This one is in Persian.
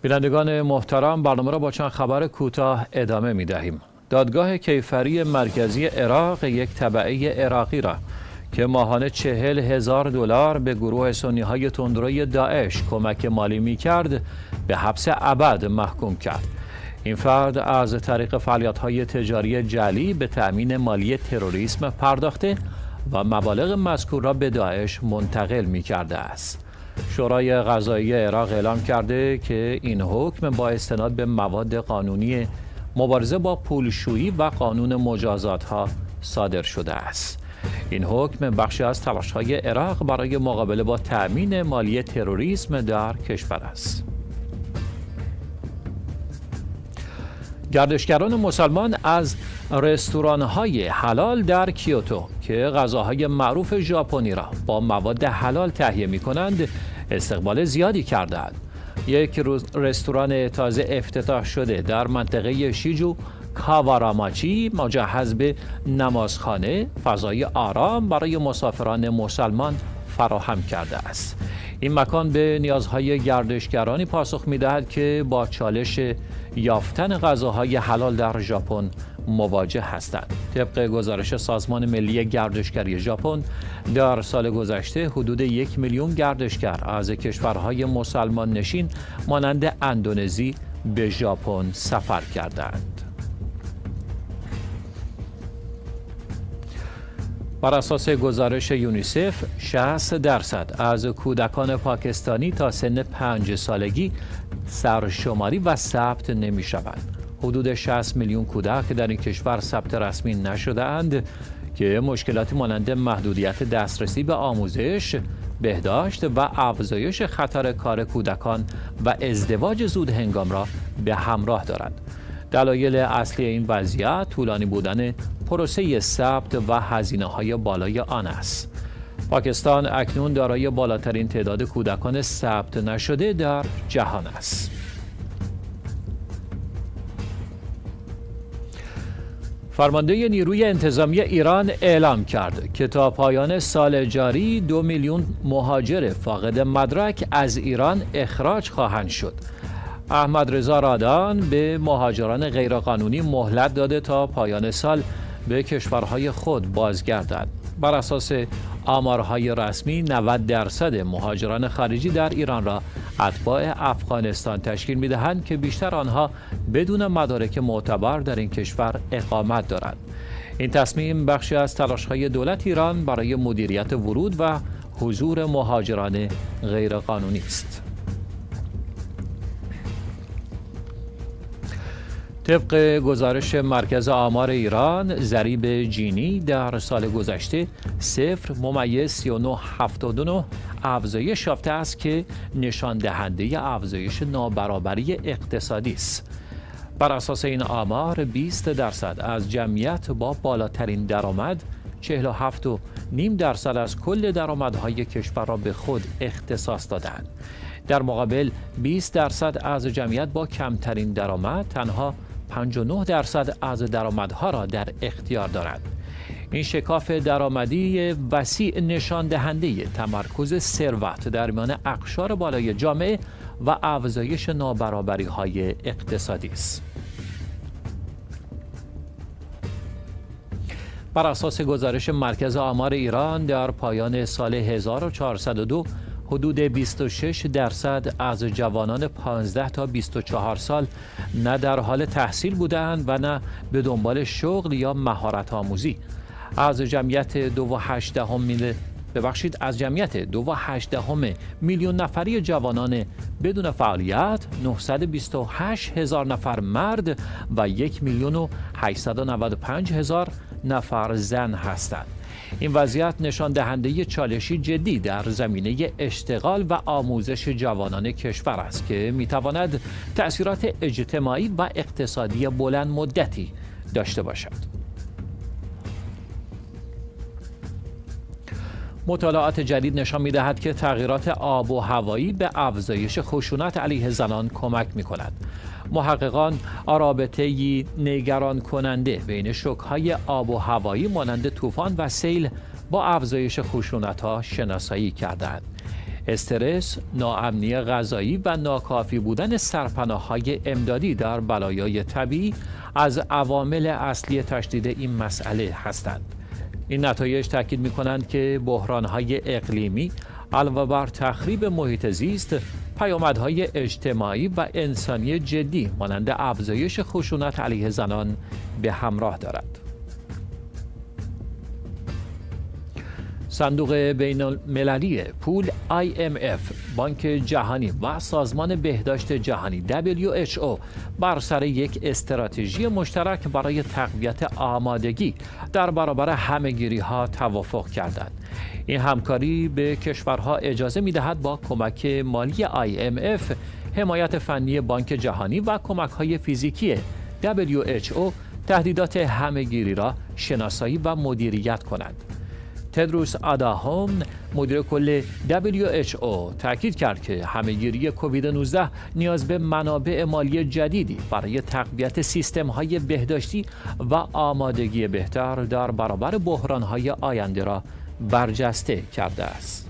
بینندگان محترم، برنامه را با چند خبر کوتاه ادامه می دهیم. دادگاه کیفری مرکزی عراق یک تبعه عراقی را که ماهانه 40,000 دلار به گروه سنی‌های تندروی داعش کمک مالی می کرد به حبس ابد محکوم کرد. این فرد از طریق فعالیت‌های تجاری جعلی به تأمین مالی تروریسم پرداخته و مبالغ مذکور را به داعش منتقل می کرده است. شورای قضایی عراق اعلام کرده که این حکم با استناد به مواد قانونی مبارزه با پولشویی و قانون مجازات‌ها صادر شده است. این حکم بخشی از تلاش‌های عراق برای مقابله با تأمین مالی تروریسم در کشور است. گردشگران مسلمان از رستوران‌های حلال در کیوتو که غذاهای معروف ژاپنی را با مواد حلال تهیه می‌کنند استقبال زیادی کردند. یک رستوران تازه افتتاح شده در منطقه شیجو کاواراماچی مجهز به نمازخانه فضای آرام برای مسافران مسلمان فراهم کرده است. این مکان به نیازهای گردشگرانی پاسخ می‌دهد که با چالش یافتن غذاهای حلال در ژاپن مواجه هستند. طبق گزارش سازمان ملی گردشگری ژاپن در سال گذشته حدود 1 میلیون گردشگر از کشورهای مسلمان نشین مانند اندونزی به ژاپن سفر کردند. بر اساس گزارش یونیسف 60% از کودکان پاکستانی تا سن 5 سالگی سرشماری و ثبت نمی شوند. حدود 60 میلیون کودک در این کشور ثبت رسمی نشده اند که مشکلاتی مانند محدودیت دسترسی به آموزش، بهداشت و افزایش خطر کار کودکان و ازدواج زود هنگام را به همراه دارند. دلایل اصلی این وضعیت طولانی بودن پروسه ثبت و هزینه‌های بالای آن است. پاکستان اکنون دارای بالاترین تعداد کودکان ثبت نشده در جهان است. فرمانده نیروی انتظامی ایران اعلام کرد که تا پایان سال جاری 2 میلیون مهاجر فاقد مدرک از ایران اخراج خواهند شد. احمد رضا رادان به مهاجران غیرقانونی مهلت داده تا پایان سال به کشورهای خود بازگردند. بر اساس آمارهای رسمی 90% مهاجران خارجی در ایران را اتباع افغانستان تشکیل می‌دهند که بیشتر آنها بدون مدارک معتبر در این کشور اقامت دارند. این تصمیم بخشی از تلاش‌های دولت ایران برای مدیریت ورود و حضور مهاجران غیرقانونی است. طبق گزارش مرکز آمار ایران، ضریب جینی در سال گذشته 0.3979 افزایش یافته است که نشان دهنده افزایش نابرابری اقتصادی است. بر اساس این آمار 20% از جمعیت با بالاترین درآمد 47.5% از کل درآمدهای کشور را به خود اختصاص دادند. در مقابل 20% از جمعیت با کمترین درآمد تنها 59% از درآمدها را در اختیار دارند. این شکاف درآمدی وسیع نشان دهنده تمرکز ثروت در میان اقشار بالای جامعه و افزایش نابرابری‌های اقتصادی است. بر اساس گزارش مرکز آمار ایران در پایان سال 1402 حدود 26% از جوانان 15 تا 24 سال نه در حال تحصیل بودند و نه به دنبال شغل یا مهارت آموزی. از جمعیت 2.8 میلیون نفری جوانان بدون فعالیت 928,000 نفر مرد و 1,895,000 نفر زن هستند. این وضعیت نشان دهنده چالشی جدی در زمینه اشتغال و آموزش جوانان کشور است که میتواند تأثیرات اجتماعی و اقتصادی بلند مدتی داشته باشد. مطالعات جدید نشان می‌دهد که تغییرات آب و هوایی به افزایش خشونت علیه زنان کمک می‌کند. محققان رابطه‌ای نگران کننده بین شوک‌های آب و هوایی مانند طوفان و سیل با افزایش خشونت‌ها شناسایی کردند. استرس، ناامنی غذایی و ناکافی بودن سرپناه‌های امدادی در بلایای طبیعی از عوامل اصلی تشدید این مسئله هستند. این نتایج تاکید می‌کنند که بحران‌های اقلیمی علاوه بر تخریب محیط زیست، پیامدهای اجتماعی و انسانی جدی مانند افزایش خشونت علیه زنان به همراه دارد. صندوق بین المللی پول IMF، بانک جهانی و سازمان بهداشت جهانی WHO بر سر یک استراتژی مشترک برای تقویت آمادگی در برابر همه‌گیری‌ها توافق کردند. این همکاری به کشورها اجازه می‌دهد با کمک مالی IMF، حمایت فنی بانک جهانی و کمک‌های فیزیکی WHO تهدیدات همه‌گیری را شناسایی و مدیریت کنند. تدروس آداهام، مدیر کل WHO، تاکید کرد که همه‌گیری کووید 19 نیاز به منابع مالی جدیدی برای تقویت سیستم‌های بهداشتی و آمادگی بهتر در برابر بحران‌های آینده را برجسته کرده است.